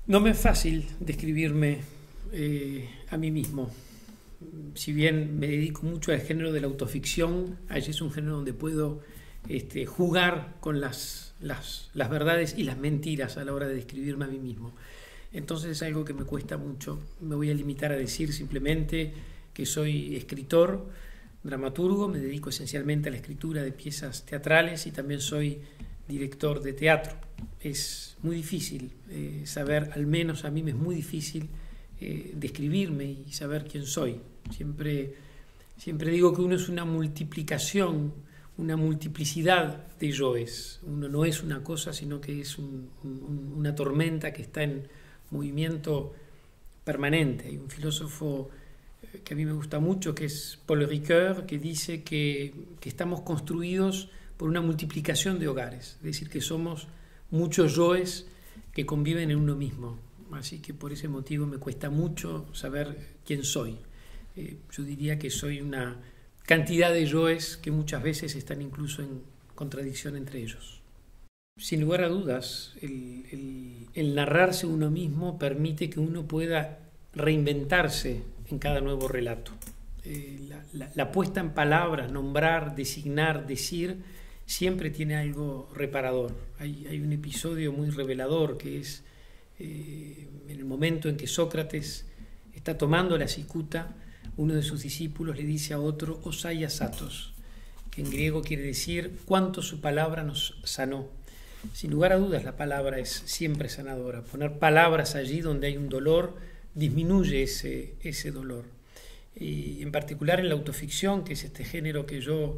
No me es fácil describirme a mí mismo. Si bien me dedico mucho al género de la autoficción, allí es un género donde puedo jugar con las verdades y las mentiras a la hora de describirme a mí mismo. Entonces es algo que me cuesta mucho. Me voy a limitar a decir simplemente que soy escritor, dramaturgo, me dedico esencialmente a la escritura de piezas teatrales y también soy director de teatro. Es muy difícil saber, al menos a mí me es muy difícil describirme y saber quién soy. Siempre digo que uno es una multiplicación, una multiplicidad de yoes. Uno no es una cosa, sino que es una tormenta que está en movimiento permanente. Hay un filósofo que a mí me gusta mucho, que es Paul Ricoeur, que dice que estamos construidos por una multiplicación de hogares, es decir, que somos muchos yoes que conviven en uno mismo. Así que por ese motivo me cuesta mucho saber quién soy. Yo diría que soy una cantidad de yoes que muchas veces están incluso en contradicción entre ellos. Sin lugar a dudas, el narrarse uno mismo permite que uno pueda reinventarse en cada nuevo relato. La puesta en palabras, nombrar, designar, decir, siempre tiene algo reparador. Hay un episodio muy revelador que es en el momento en que Sócrates está tomando la cicuta, uno de sus discípulos le dice a otro «Osai asatos», que en griego quiere decir «cuánto su palabra nos sanó». Sin lugar a dudas la palabra es siempre sanadora. Poner palabras allí donde hay un dolor disminuye ese dolor. Y en particular en la autoficción, que es este género que yo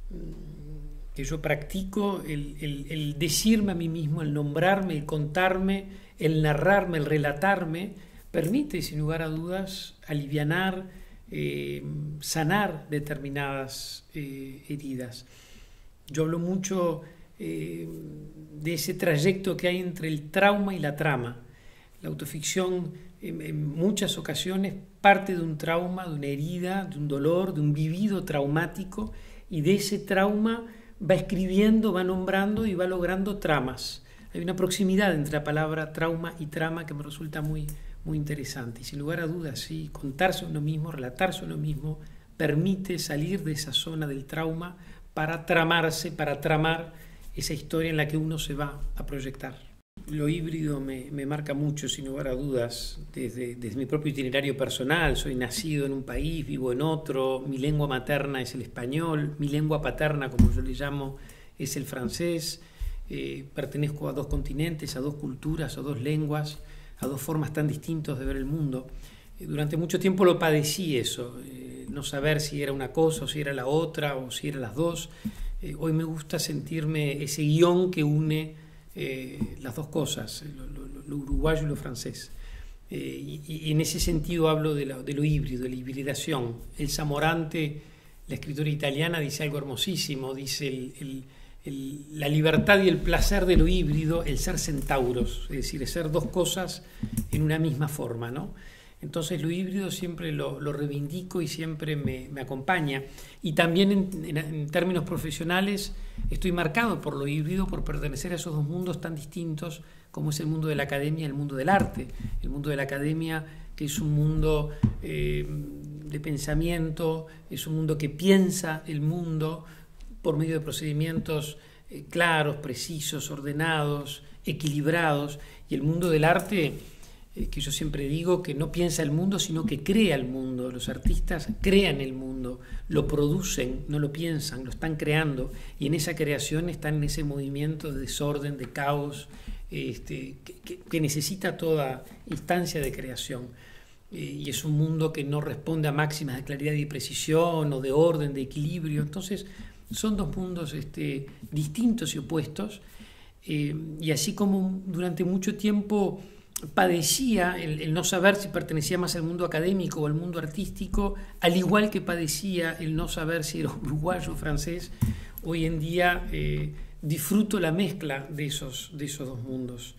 practico, el decirme a mí mismo, el nombrarme, el contarme, el narrarme, el relatarme, permite sin lugar a dudas alivianar, sanar determinadas heridas. Yo hablo mucho de ese trayecto que hay entre el trauma y la trama. La autoficción en muchas ocasiones parte de un trauma, de una herida, de un dolor, de un vivido traumático, y de ese trauma va escribiendo, va nombrando y va logrando tramas. Hay una proximidad entre la palabra trauma y trama que me resulta muy interesante. Y sin lugar a dudas, sí, contarse a uno mismo, relatarse a uno mismo, permite salir de esa zona del trauma para tramarse, para tramar esa historia en la que uno se va a proyectar. Lo híbrido me marca mucho, sin lugar a dudas, desde mi propio itinerario personal. Soy nacido en un país, vivo en otro, mi lengua materna es el español, mi lengua paterna, como yo le llamo, es el francés. Pertenezco a dos continentes, a dos culturas, a dos lenguas, a dos formas tan distintas de ver el mundo. Durante mucho tiempo lo padecí eso, no saber si era una cosa o si era la otra o si eran las dos. Hoy me gusta sentirme ese guión que une las dos cosas, lo uruguayo y lo francés. Y en ese sentido hablo de lo híbrido, de la hibridación. Elsa Morante, la escritora italiana, dice algo hermosísimo, dice la libertad y el placer de lo híbrido, el ser centauros, es decir, ser dos cosas en una misma forma, ¿no? Entonces lo híbrido siempre lo reivindico y siempre me acompaña. Y también en términos profesionales estoy marcado por lo híbrido, por pertenecer a esos dos mundos tan distintos como es el mundo de la academia y el mundo del arte. El mundo de la academia, que es un mundo de pensamiento, es un mundo que piensa el mundo por medio de procedimientos claros, precisos, ordenados, equilibrados. Y el mundo del arte, que yo siempre digo que no piensa el mundo, sino que crea el mundo. Los artistas crean el mundo, lo producen, no lo piensan, lo están creando, y en esa creación están en ese movimiento de desorden, de caos, que necesita toda instancia de creación. Y es un mundo que no responde a máximas de claridad y precisión, o de orden, de equilibrio. Entonces son dos mundos distintos y opuestos, y así como durante mucho tiempo padecía el no saber si pertenecía más al mundo académico o al mundo artístico, al igual que padecía el no saber si era uruguayo o francés, hoy en día disfruto la mezcla de esos dos mundos.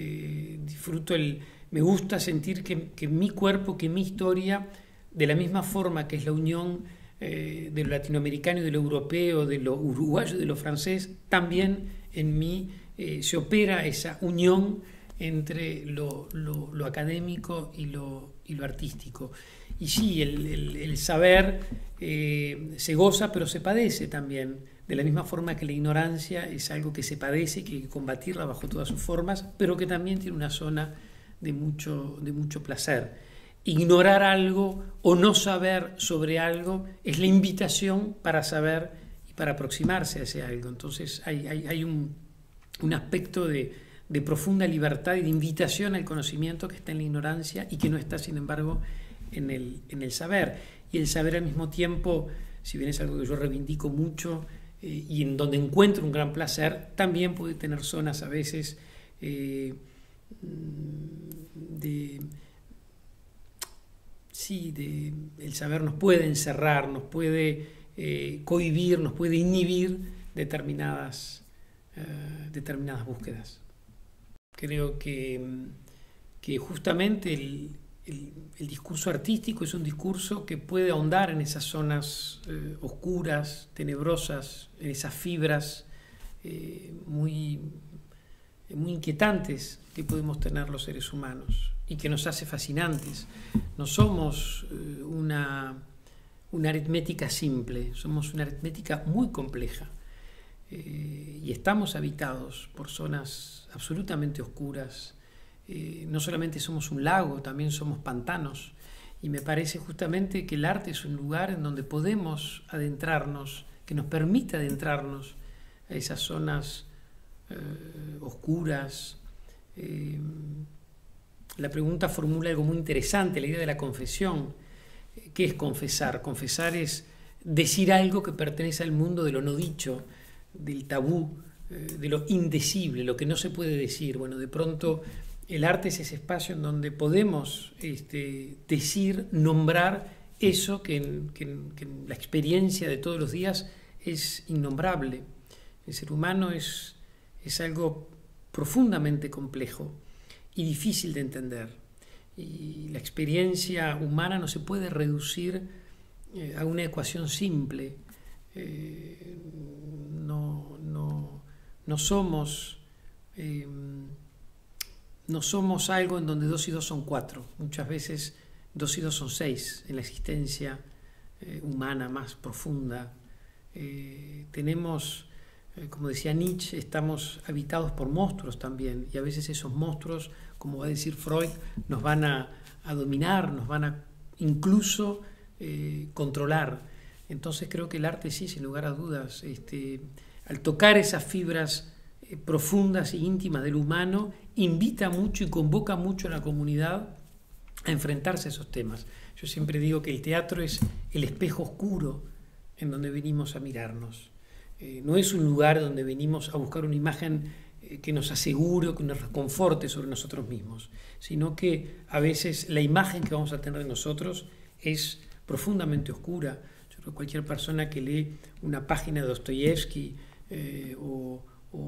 Me gusta sentir que mi cuerpo, que mi historia, de la misma forma que es la unión de lo latinoamericano y de lo europeo, de lo uruguayo y de lo francés, también en mí se opera esa unión entre lo académico y lo artístico. Y sí, el saber se goza, pero se padece también. De la misma forma que la ignorancia es algo que se padece, que hay que combatirla bajo todas sus formas, pero que también tiene una zona de mucho placer. Ignorar algo o no saber sobre algo es la invitación para saber y para aproximarse a ese algo. Entonces hay un aspecto de profunda libertad y de invitación al conocimiento que está en la ignorancia y que no está, sin embargo, en el saber. Y el saber al mismo tiempo, si bien es algo que yo reivindico mucho y en donde encuentro un gran placer, también puede tener zonas a veces el saber nos puede encerrar, nos puede cohibir, nos puede inhibir determinadas búsquedas. Creo que justamente el discurso artístico es un discurso que puede ahondar en esas zonas oscuras, tenebrosas, en esas fibras muy inquietantes que podemos tener los seres humanos y que nos hace fascinantes. No somos una aritmética simple, somos una aritmética muy compleja y estamos habitados por zonas absolutamente oscuras. No solamente somos un lago, también somos pantanos, y me parece justamente que el arte es un lugar en donde podemos adentrarnos, que nos permite adentrarnos a esas zonas oscuras. La pregunta formula algo muy interesante, la idea de la confesión. ¿Qué es confesar? Confesar es decir algo que pertenece al mundo de lo no dicho, del tabú, de lo indecible, lo que no se puede decir. Bueno, de pronto el arte es ese espacio en donde podemos decir, nombrar eso que en la experiencia de todos los días es innombrable. El ser humano es algo profundamente complejo y difícil de entender. Y la experiencia humana no se puede reducir a una ecuación simple. No somos algo en donde 2 y 2 son 4. Muchas veces 2 y 2 son 6 en la existencia humana más profunda. Tenemos, como decía Nietzsche, estamos habitados por monstruos también, y a veces esos monstruos, como va a decir Freud, nos van a dominar, nos van a incluso controlar. Entonces creo que el arte sí, sin lugar a dudas, al tocar esas fibras profundas e íntimas del humano, invita mucho y convoca mucho a la comunidad a enfrentarse a esos temas. Yo siempre digo que el teatro es el espejo oscuro en donde venimos a mirarnos. No es un lugar donde venimos a buscar una imagen que nos asegure o que nos reconforte sobre nosotros mismos, sino que a veces la imagen que vamos a tener de nosotros es profundamente oscura. Yo creo que cualquier persona que lee una página de Dostoyevsky o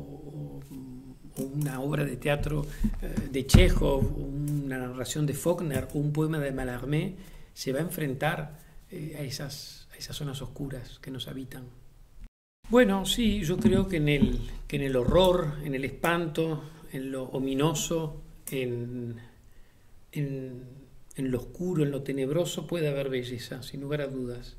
una obra de teatro de Chekhov, una narración de Faulkner o un poema de Mallarmé, se va a enfrentar a esas zonas oscuras que nos habitan. Bueno, sí, yo creo que en el horror, en el espanto, en lo ominoso, en lo oscuro, en lo tenebroso, puede haber belleza, sin lugar a dudas.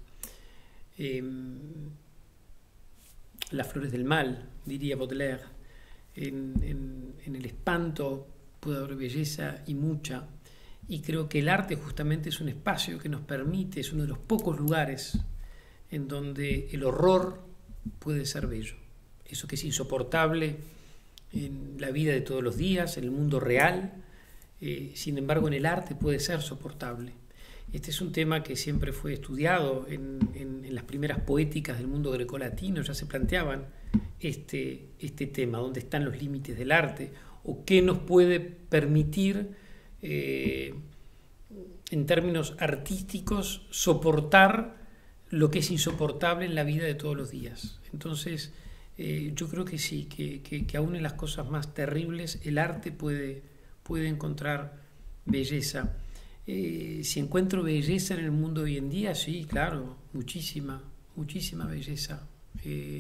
Las flores del mal, diría Baudelaire. En el espanto puede haber belleza y mucha. Y creo que el arte justamente es un espacio que nos permite, es uno de los pocos lugares en donde el horror puede ser bello. Eso que es insoportable en la vida de todos los días, en el mundo real, sin embargo en el arte puede ser soportable. Este es un tema que siempre fue estudiado en las primeras poéticas del mundo grecolatino. Ya se planteaban este tema, dónde están los límites del arte o qué nos puede permitir en términos artísticos soportar lo que es insoportable en la vida de todos los días. Entonces yo creo que sí, que aún en las cosas más terribles el arte puede encontrar belleza. Si encuentro belleza en el mundo hoy en día, sí, claro, muchísima belleza,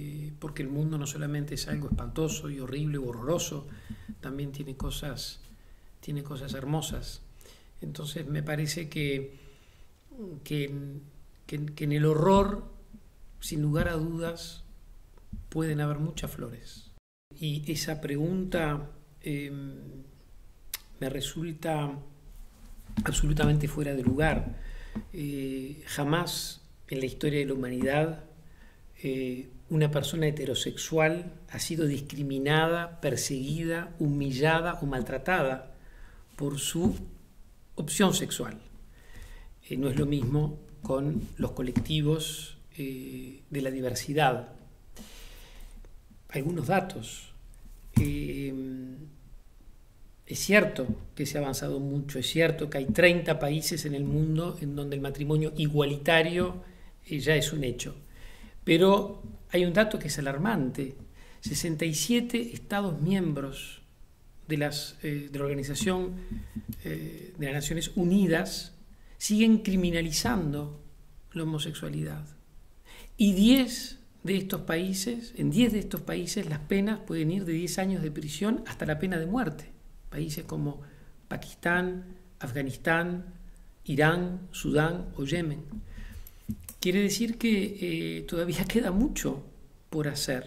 porque el mundo no solamente es algo espantoso y horrible u horroroso, también tiene cosas tiene cosas hermosas. Entonces me parece que en el horror, sin lugar a dudas, pueden haber muchas flores. Y esa pregunta me resulta absolutamente fuera de lugar. Jamás en la historia de la humanidad una persona heterosexual ha sido discriminada, perseguida, humillada o maltratada por su opción sexual. No es lo mismo con los colectivos de la diversidad. Algunos datos. Es cierto que se ha avanzado mucho, es cierto que hay 30 países en el mundo en donde el matrimonio igualitario ya es un hecho. Pero hay un dato que es alarmante. 67 Estados miembros de la Organización de las Naciones Unidas siguen criminalizando la homosexualidad. Y en 10 de estos países las penas pueden ir de 10 años de prisión hasta la pena de muerte. Países como Pakistán, Afganistán, Irán, Sudán o Yemen. Quiere decir que todavía queda mucho por hacer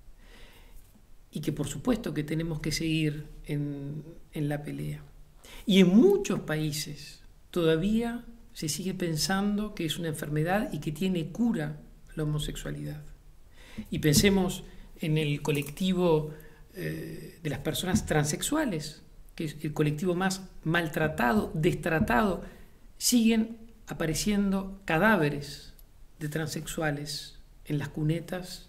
y que por supuesto que tenemos que seguir en la pelea. Y en muchos países todavía se sigue pensando que es una enfermedad y que tiene cura la homosexualidad. Y pensemos en el colectivo de las personas transexuales, que es el colectivo más maltratado, destratado. Siguen apareciendo cadáveres de transexuales en las cunetas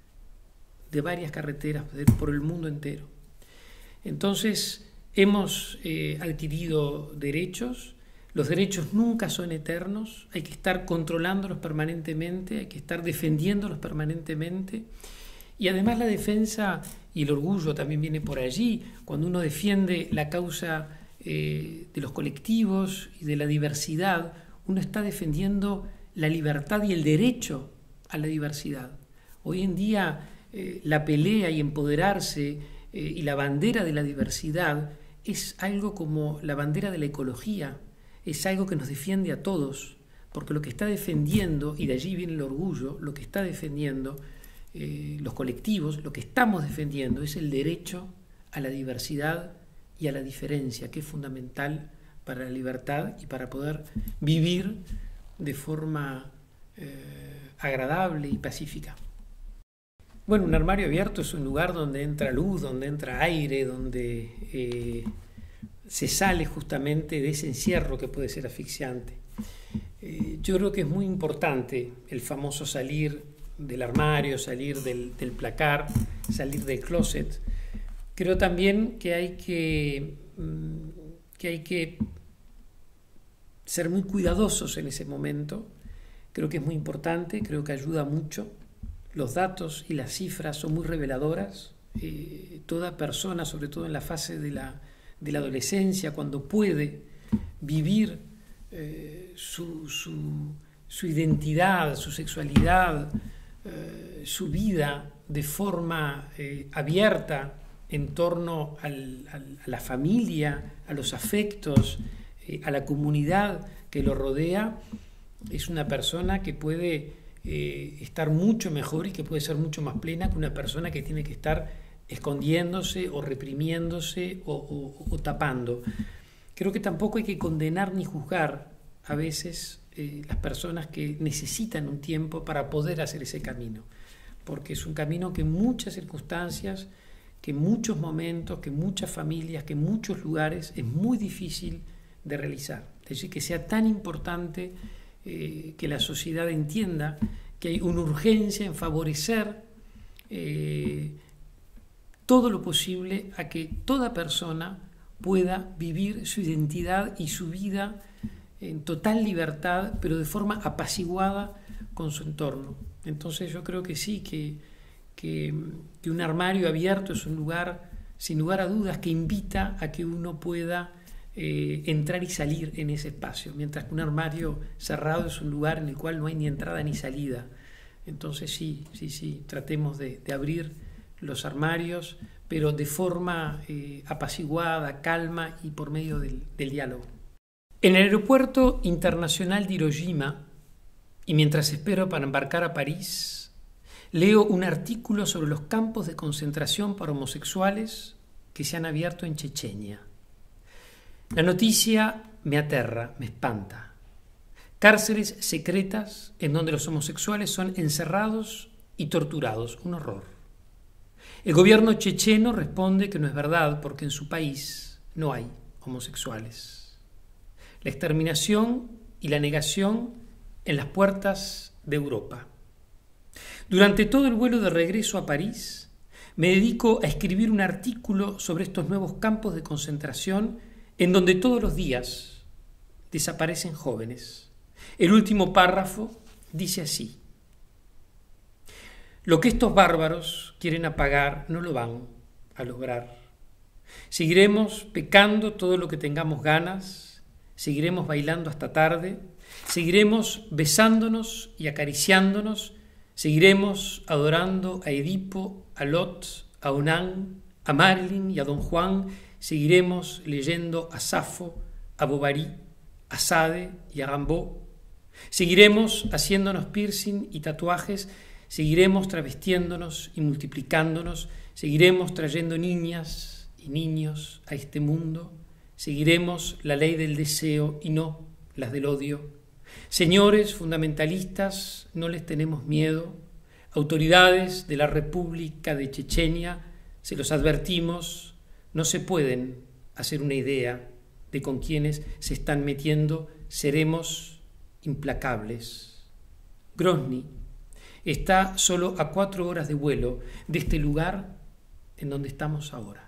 de varias carreteras por el mundo entero. Entonces, hemos adquirido derechos. Los derechos nunca son eternos, hay que estar controlándolos permanentemente, hay que estar defendiéndolos permanentemente. Y además la defensa y el orgullo también viene por allí. Cuando uno defiende la causa de los colectivos y de la diversidad, uno está defendiendo la libertad y el derecho a la diversidad. Hoy en día la pelea y empoderarse y la bandera de la diversidad es algo como la bandera de la ecología, es algo que nos defiende a todos, porque lo que está defendiendo, y de allí viene el orgullo, lo que está defendiendo los colectivos, lo que estamos defendiendo es el derecho a la diversidad y a la diferencia, que es fundamental para la libertad y para poder vivir de forma agradable y pacífica. Bueno, un armario abierto es un lugar donde entra luz, donde entra aire, donde se sale justamente de ese encierro que puede ser asfixiante. Yo creo que es muy importante el famoso salir del armario, salir del placar, salir del closet. Creo también que hay que ser muy cuidadosos en ese momento. Creo que es muy importante, creo que ayuda mucho. Los datos y las cifras son muy reveladoras. Toda persona, sobre todo en la fase de la adolescencia, cuando puede vivir su identidad, su sexualidad, su vida de forma abierta en torno a la familia, a los afectos, a la comunidad que lo rodea, es una persona que puede estar mucho mejor y que puede ser mucho más plena que una persona que tiene que estar escondiéndose o reprimiéndose o tapando. Creo que tampoco hay que condenar ni juzgar a veces las personas que necesitan un tiempo para poder hacer ese camino, porque es un camino que en muchas circunstancias, que en muchos momentos, que en muchas familias, que en muchos lugares es muy difícil de realizar. Es decir, que sea tan importante que la sociedad entienda que hay una urgencia en favorecer todo lo posible a que toda persona pueda vivir su identidad y su vida en total libertad, pero de forma apaciguada con su entorno. Entonces yo creo que sí, que un armario abierto es un lugar, sin lugar a dudas, que invita a que uno pueda entrar y salir en ese espacio, mientras que un armario cerrado es un lugar en el cual no hay ni entrada ni salida. Entonces sí, tratemos de abrir los armarios, pero de forma apaciguada, calma y por medio del diálogo. En el aeropuerto internacional de Hiroshima, y mientras espero para embarcar a París, leo un artículo sobre los campos de concentración para homosexuales que se han abierto en Chechenia. La noticia me aterra, me espanta. Cárceles secretas en donde los homosexuales son encerrados y torturados, un horror. El gobierno checheno responde que no es verdad porque en su país no hay homosexuales. La exterminación y la negación en las puertas de Europa. Durante todo el vuelo de regreso a París, me dedico a escribir un artículo sobre estos nuevos campos de concentración en donde todos los días desaparecen jóvenes. El último párrafo dice así: lo que estos bárbaros quieren apagar no lo van a lograr. Seguiremos pecando todo lo que tengamos ganas, seguiremos bailando hasta tarde, seguiremos besándonos y acariciándonos, seguiremos adorando a Edipo, a Lot, a Onan, a Marilyn y a Don Juan, seguiremos leyendo a Safo, a Bovary, a Sade y a Rimbaud, seguiremos haciéndonos piercing y tatuajes, seguiremos travestiéndonos y multiplicándonos, seguiremos trayendo niñas y niños a este mundo, seguiremos la ley del deseo y no las del odio. Señores fundamentalistas, no les tenemos miedo. Autoridades de la República de Chechenia, se los advertimos, no se pueden hacer una idea de con quienes se están metiendo, seremos implacables. Grozny está solo a 4 horas de vuelo de este lugar en donde estamos ahora.